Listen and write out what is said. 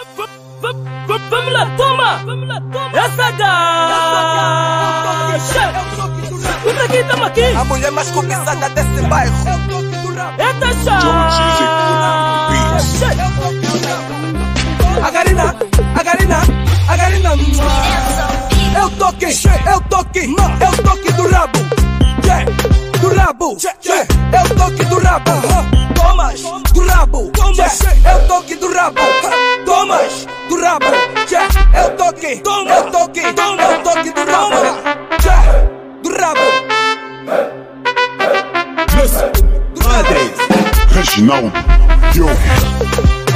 Vamos lá, toma! Essa gacha! Tudo aqui, tamo aqui! A mulher mais cobiçada desse bairro. Eita chá! Agarina. É o toque do rabo. Yeah, do rabo. Yeah, é o toque do rabo. Tomas, do rabo. Yeah, é o toque do rabo. Tomas, do rabo. Yeah, é o toque. É o toque do rabo. Yeah, do rabo. Padre Reginaldo Diogo.